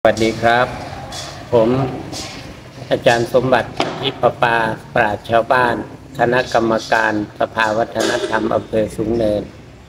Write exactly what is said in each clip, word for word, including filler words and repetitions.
สวัสดีครับผมอาจารย์สมบัติอิปปาปราชญ์ชาวบ้านคณะกรรมการสภาวัฒนธรรมอำเภอสูงเนิน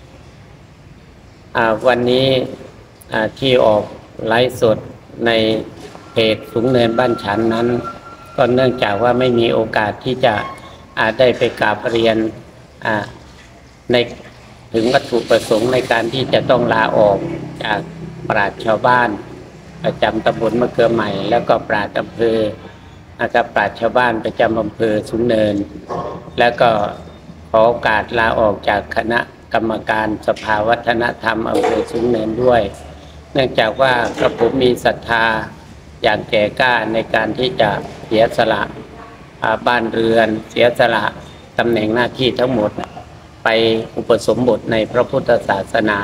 วันนี้ที่ออกไลฟ์สดในเพจสูงเนินบ้านฉันนั้นก็เนื่องจากว่าไม่มีโอกาสที่จะได้ไปกราบเรียนในถึงวัตถุประสงค์ในการที่จะต้องลาออกจากปราชญ์ชาวบ้านประจำตำบลมะเขือใหม่แล้วก็ปราชญ์อำเภอนะครับปราชญ์ชาวบ้านประจำอำเภอสูงเนินแล้วก็ขอโอกาสลาออกจากคณะกรรมการสภาวัฒนธรรมอำเภอสูงเนินด้วยเนื่องจากว่ากระผมมีศรัทธาอย่างแก่กล้าในการที่จะเสียสละบ้านเรือนเสียสละตำแหน่งหน้าที่ทั้งหมดไปอุปสมบทในพระพุทธศาสนา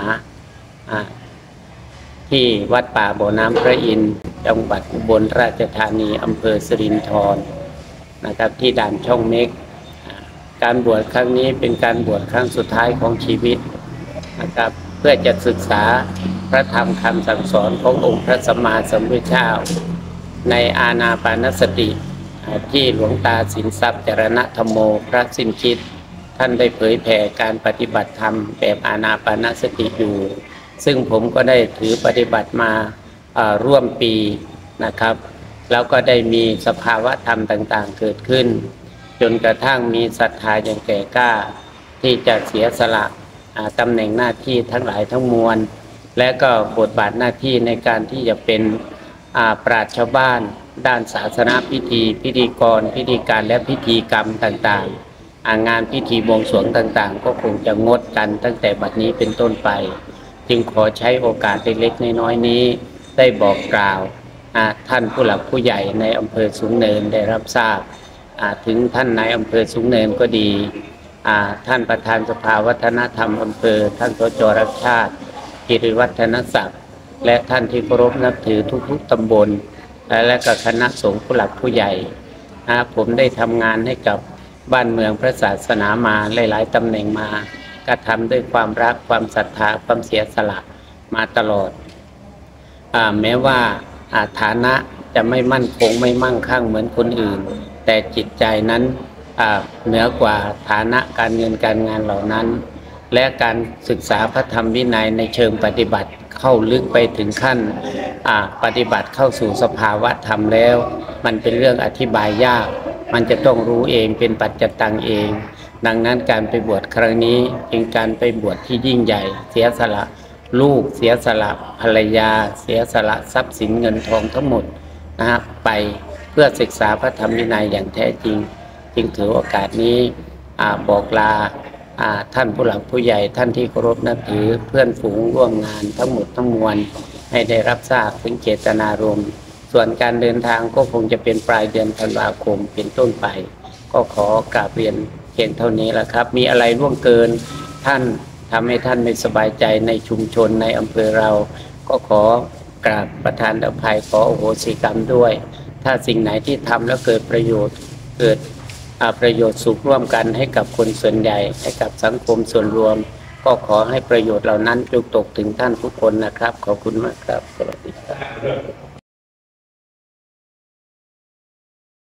ที่วัดป่าบ่อน้ำพระอินทร์จังหวัดอุบลราชธานีอำเภอสิรินธรนะครับที่ด่านช่องเม็กการบวชครั้งนี้เป็นการบวชครั้งสุดท้ายของชีวิตนะครับเพื่อจะศึกษาพระธรรมคำสั่งสอนขององค์พระสัมมาสัมพุทธเจ้าในอานาปานสติที่หลวงตาสินทรัพย์จรณธรรมโมพระสิ้นคิดท่านได้เผยแผ่การปฏิบัติธรรมแบบอานาปานสติอยู่ซึ่งผมก็ได้ถือปฏิบัติมาร่วมปีนะครับแล้วก็ได้มีสภาวะธรรมต่างๆเกิดขึ้นจนกระทั่งมีศรัทธาอย่างแก่กล้าที่จะเสียสละตำแหน่งหน้าที่ทั้งหลายทั้งมวลและก็บทบาทหน้าที่ในการที่จะเป็นปราชญ์ชาวบ้านด้านศาสนาพิธีพิธีกรพิธีการและพิธีกรรมต่างๆงานพิธีบวงสรวงต่างๆก็คงจะงดกันตั้งแต่บัดนี้เป็นต้นไปจึงขอใช้โอกาสเล็กๆน้อยๆนี้ได้บอกกล่าวท่านผู้หลักผู้ใหญ่ในอำเภอสูงเนินได้รับทราบถึงท่านนายอำเภอสูงเนินก็ดีท่านประธานสภาวัฒนธรรมอำเภอท่านสจรักชาติกิริวัฒนศักดิ์และท่านที่เคารพนับถือทุกๆตำบลและก็คณะสงฆ์ผู้หลักผู้ใหญ่ผมได้ทำงานให้กับบ้านเมืองพระศาสนามาหลายๆตำแหน่งมากระทำด้วยความรักความศรัทธาความเสียสละมาตลอดอ่าแม้ว่าฐานะจะไม่มั่นคงไม่มั่งคั่งเหมือนคนอื่นแต่จิตใจนั้นเหนือกว่าฐานะการเงินการงานเหล่านั้นและการศึกษาพระธรรมวินัยในเชิงปฏิบัติเข้าลึกไปถึงขั้นปฏิบัติเข้าสู่สภาวะธรรมแล้วมันเป็นเรื่องอธิบายยากมันจะต้องรู้เองเป็นปัจจตังเองดังนั้นการไปบวชครั้งนี้เป็นการไปบวชที่ยิ่งใหญ่เสียสละลูกเสียสละภรรยาเสียสละทรัพย์สินเงินทองทั้งหมดนะฮะไปเพื่อศึกษาพระธรรมวินัยอย่างแท้จริงจึงถือโอกาสนี้บอกลาท่านผู้หลักผู้ใหญ่ท่านที่เคารพนับถือเพื่อนฝูงร่วมงานทั้งหมดทั้งมวลให้ได้รับทราบถึงเจตนารมณ์ส่วนการเดินทางก็คงจะเป็นปลายเดือนธันวาคมเป็นต้นไปก็ขอกราบเรียนเพียงเท่านี้แหละครับมีอะไรล่วงเกินท่านทำให้ท่านไม่สบายใจในชุมชนในอำเภอเราก็ขอกราบประทานอภัยขออโหสิกรรมด้วยถ้าสิ่งไหนที่ทำแล้วเกิดประโยชน์เกิดประโยชน์สุขร่วมกันให้กับคนส่วนใหญ่ให้กับสังคมส่วนรวมก็ขอให้ประโยชน์เหล่านั้นจงตกถึงท่านทุกคนนะครับขอบคุณมากครับสวัสดีครับ